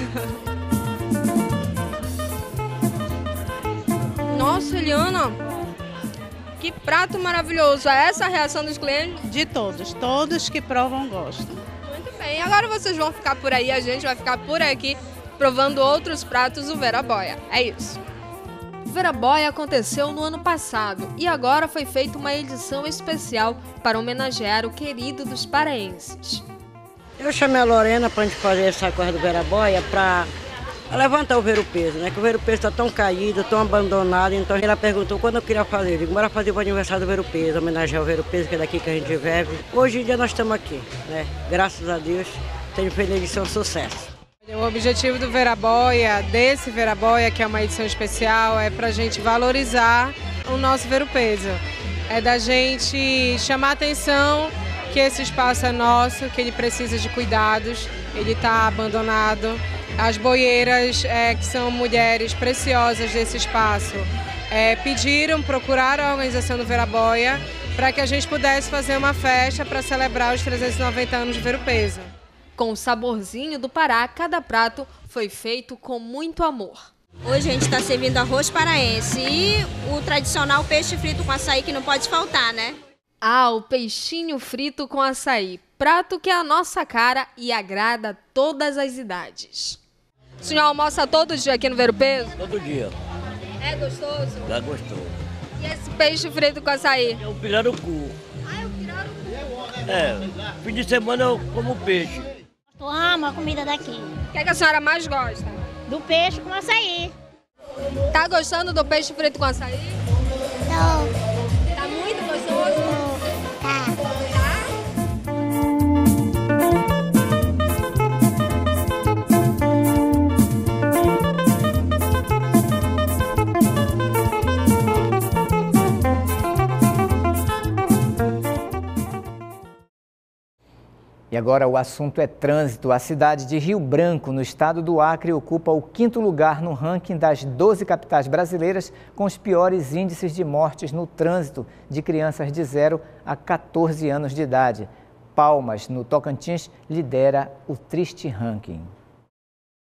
Nossa, Eliana! Que prato maravilhoso! É essa a reação dos clientes? De todos. Todos que provam gostam. Muito bem. Agora vocês vão ficar por aí, a gente vai ficar por aqui provando outros pratos do Ver a Boia. É isso. O Ver a Boia aconteceu no ano passado e agora foi feita uma edição especial para homenagear o querido dos paraenses. Eu chamei a Lorena para a gente fazer essa coisa do Ver a Boia para levantar o Ver o Peso, né? Que o Ver o Peso está tão caído, tão abandonado, então ela perguntou quando eu queria fazer. Eu digo, bora fazer o aniversário do Ver o Peso, homenagear o Ver o Peso, que é daqui que a gente vive. Hoje em dia nós estamos aqui, né? Graças a Deus, tem feito a edição sucesso. O objetivo do Ver a Boia, desse Ver a Boia, que é uma edição especial, é para a gente valorizar o nosso Ver o Peso. É da gente chamar a atenção que esse espaço é nosso, que ele precisa de cuidados, ele está abandonado. As boieiras, que são mulheres preciosas desse espaço, procuraram a organização do Ver a Boia para que a gente pudesse fazer uma festa para celebrar os 390 anos de Ver o Peso. Com o saborzinho do Pará, cada prato foi feito com muito amor. Hoje a gente está servindo arroz paraense e o tradicional peixe frito com açaí que não pode faltar, né? Ah, o peixinho frito com açaí. Prato que é a nossa cara e agrada a todas as idades. O senhor almoça todo dia aqui no Ver o Peso? Todo dia. É gostoso? É gostoso. E esse peixe frito com açaí? É o pirarucu. Ah, é o pirarucu? É, fim de semana eu como peixe. Eu amo a comida daqui. O que é que a senhora mais gosta? Do peixe com açaí. Tá gostando do peixe frito com açaí? Não. Tá muito gostoso? Tá. E agora o assunto é trânsito. A cidade de Rio Branco, no estado do Acre, ocupa o 5º lugar no ranking das 12 capitais brasileiras com os piores índices de mortes no trânsito de crianças de 0 a 14 anos de idade. Palmas, no Tocantins, lidera o triste ranking. O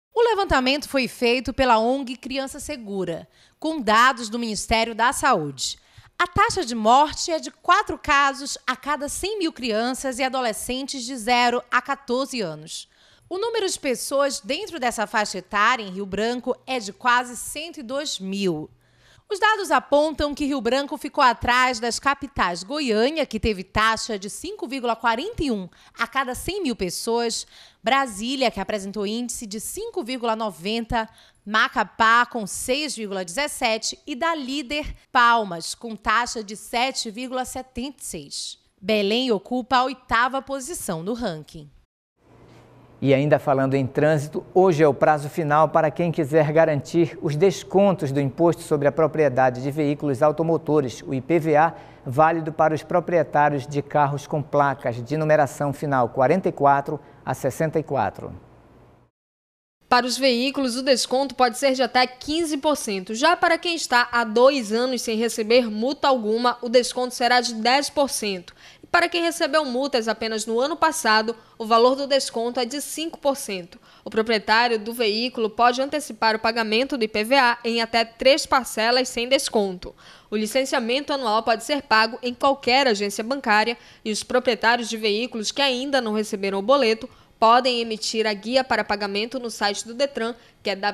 levantamento foi feito pela ONG Criança Segura, com dados do Ministério da Saúde. A taxa de morte é de 4 casos a cada 100 mil crianças e adolescentes de 0 a 14 anos. O número de pessoas dentro dessa faixa etária em Rio Branco é de quase 102 mil. Os dados apontam que Rio Branco ficou atrás das capitais Goiânia, que teve taxa de 5,41 a cada 100 mil pessoas, Brasília, que apresentou índice de 5,90, Macapá, com 6,17 e da líder Palmas, com taxa de 7,76. Belém ocupa a 8ª posição no ranking. E ainda falando em trânsito, hoje é o prazo final para quem quiser garantir os descontos do Imposto sobre a Propriedade de Veículos Automotores, o IPVA, válido para os proprietários de carros com placas de numeração final 44 a 64. Para os veículos, o desconto pode ser de até 15%. Já para quem está há 2 anos sem receber multa alguma, o desconto será de 10%. E para quem recebeu multas apenas no ano passado, o valor do desconto é de 5%. O proprietário do veículo pode antecipar o pagamento do IPVA em até 3 parcelas sem desconto. O licenciamento anual pode ser pago em qualquer agência bancária e os proprietários de veículos que ainda não receberam o boleto podem emitir a guia para pagamento no site do Detran, que é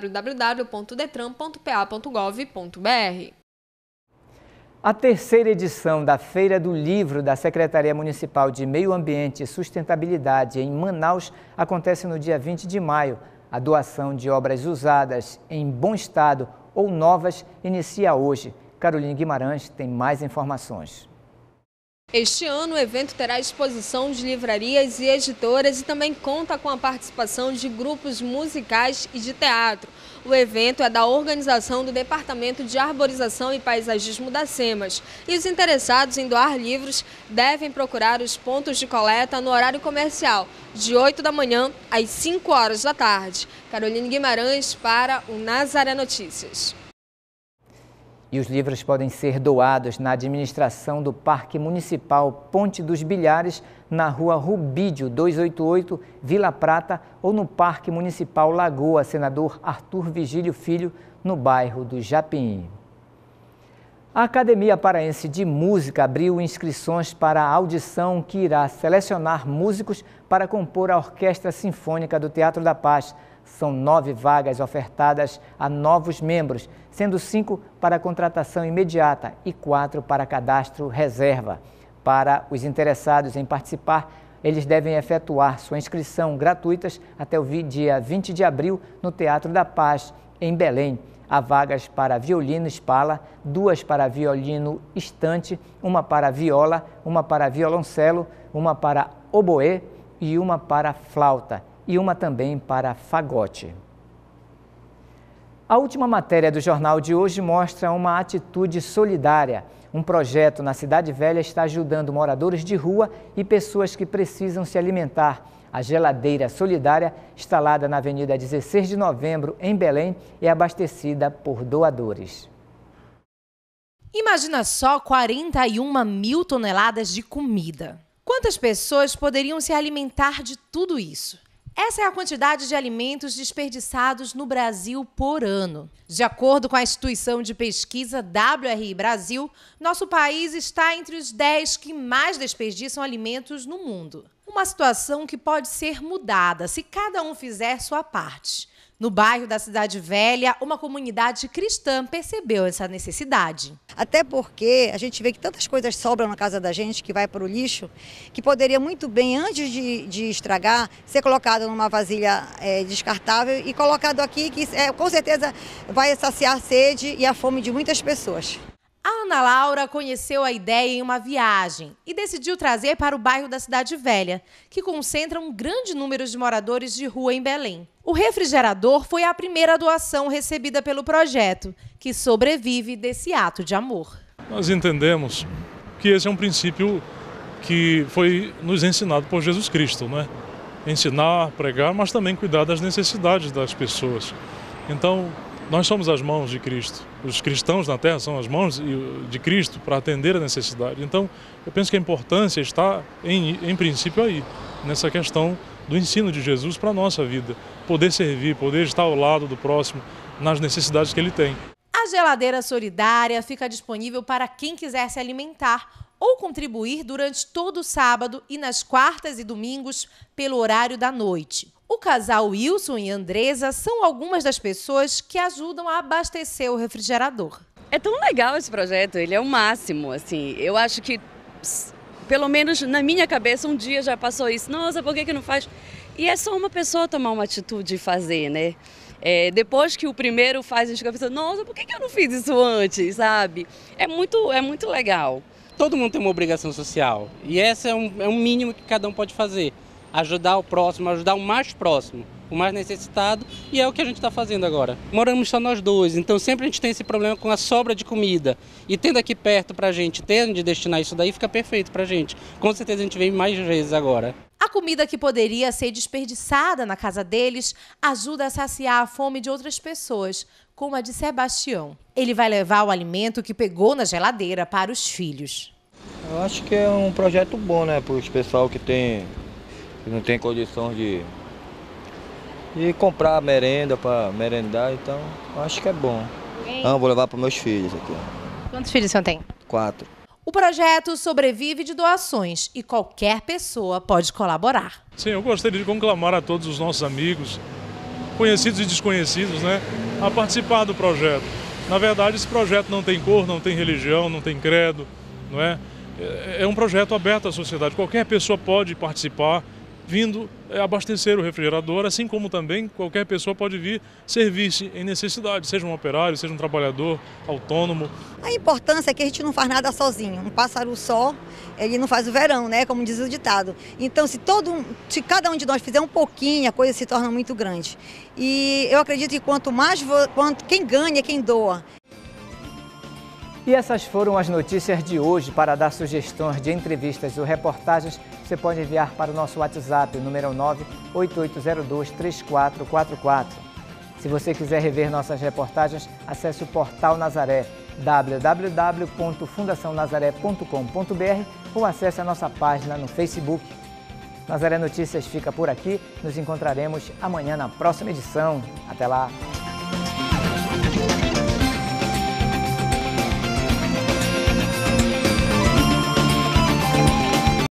www.detran.pa.gov.br. A terceira edição da Feira do Livro da Secretaria Municipal de Meio Ambiente e Sustentabilidade em Manaus acontece no dia 20 de maio. A doação de obras usadas em bom estado ou novas inicia hoje. Caroline Guimarães tem mais informações. Este ano, o evento terá exposição de livrarias e editoras e também conta com a participação de grupos musicais e de teatro. O evento é da organização do Departamento de Arborização e Paisagismo da SEMAS. E os interessados em doar livros devem procurar os pontos de coleta no horário comercial, de 8 da manhã às 5 horas da tarde. Caroline Guimarães para o Nazaré Notícias. E os livros podem ser doados na administração do Parque Municipal Ponte dos Bilhares, na Rua Rubídio 288, Vila Prata, ou no Parque Municipal Lagoa Senador Arthur Vigílio Filho, no bairro do Japim. A Academia Paraense de Música abriu inscrições para a audição que irá selecionar músicos para compor a Orquestra Sinfônica do Teatro da Paz. São 9 vagas ofertadas a novos membros, sendo 5 para contratação imediata e 4 para cadastro reserva. Para os interessados em participar, eles devem efetuar sua inscrição gratuitas até o dia 20 de abril no Teatro da Paz, em Belém. Há vagas para violino espala, 2 para violino estante, 1 para viola, 1 para violoncelo, 1 para oboé e 1 para flauta. E 1 também para fagote. A última matéria do jornal de hoje mostra uma atitude solidária. Um projeto na Cidade Velha está ajudando moradores de rua e pessoas que precisam se alimentar. A geladeira solidária, instalada na Avenida 16 de Novembro, em Belém, é abastecida por doadores. Imagina só 41 mil toneladas de comida. Quantas pessoas poderiam se alimentar de tudo isso? Essa é a quantidade de alimentos desperdiçados no Brasil por ano. De acordo com a instituição de pesquisa WRI Brasil, nosso país está entre os 10 que mais desperdiçam alimentos no mundo. Uma situação que pode ser mudada se cada um fizer sua parte. No bairro da Cidade Velha, uma comunidade cristã percebeu essa necessidade. Até porque a gente vê que tantas coisas sobram na casa da gente, que vai para o lixo, que poderia muito bem, antes de estragar, ser colocado numa vasilha descartável e colocado aqui, que com certeza vai saciar a sede e a fome de muitas pessoas. A Ana Laura conheceu a ideia em uma viagem e decidiu trazer para o bairro da Cidade Velha, que concentra um grande número de moradores de rua em Belém. O refrigerador foi a primeira doação recebida pelo projeto, que sobrevive desse ato de amor. Nós entendemos que esse é um princípio que foi nos ensinado por Jesus Cristo, né? Ensinar, pregar, mas também cuidar das necessidades das pessoas. Então, nós somos as mãos de Cristo. Os cristãos na terra são as mãos de Cristo para atender a necessidade. Então, eu penso que a importância está, em princípio, aí, nessa questão do ensino de Jesus para a nossa vida. poder servir, poder estar ao lado do próximo nas necessidades que ele tem. A geladeira solidária fica disponível para quem quiser se alimentar ou contribuir durante todo o sábado e nas quartas e domingos pelo horário da noite. O casal Wilson e Andresa são algumas das pessoas que ajudam a abastecer o refrigerador. É tão legal esse projeto, ele é o máximo, assim. Eu acho que, pelo menos na minha cabeça, um dia já passou isso. Nossa, por que não faz? E é só uma pessoa tomar uma atitude e fazer, né? Depois que o primeiro faz, a gente fica pensando, nossa, por que eu não fiz isso antes, sabe? É muito legal. Todo mundo tem uma obrigação social e esse é um mínimo que cada um pode fazer. Ajudar o próximo, ajudar o mais próximo, o mais necessitado, e é o que a gente está fazendo agora. Moramos só nós dois, então sempre a gente tem esse problema com a sobra de comida. E tendo aqui perto pra gente, tendo de destinar isso daí, fica perfeito pra gente. Com certeza a gente vem mais vezes agora. A comida que poderia ser desperdiçada na casa deles ajuda a saciar a fome de outras pessoas, como a de Sebastião. Ele vai levar o alimento que pegou na geladeira para os filhos. Eu acho que é um projeto bom, né, para os pessoal que não tem condições de comprar merenda para merendar, então eu acho que é bom. Vou levar para meus filhos aqui. Quantos filhos o senhor tem? 4. O projeto sobrevive de doações e qualquer pessoa pode colaborar. Sim, eu gostaria de conclamar a todos os nossos amigos, conhecidos e desconhecidos, né, a participar do projeto. Na verdade, esse projeto não tem cor, não tem religião, não tem credo, não é? É um projeto aberto à sociedade. Qualquer pessoa pode participar, vindo abastecer o refrigerador, assim como também qualquer pessoa pode vir servir-se em necessidade, seja um operário, seja um trabalhador autônomo. A importância é que a gente não faz nada sozinho. Um pássaro só, ele não faz o verão, né? Como diz o ditado. Então, se cada um de nós fizer um pouquinho, a coisa se torna muito grande. E eu acredito que quanto quem ganha, quem doa. E essas foram as notícias de hoje. Para dar sugestões de entrevistas ou reportagens, você pode enviar para o nosso WhatsApp, o número 988023444. Se você quiser rever nossas reportagens, acesse o Portal Nazaré, www.fundacionazaré.com.br ou acesse a nossa página no Facebook. Nazaré Notícias fica por aqui. Nos encontraremos amanhã na próxima edição. Até lá!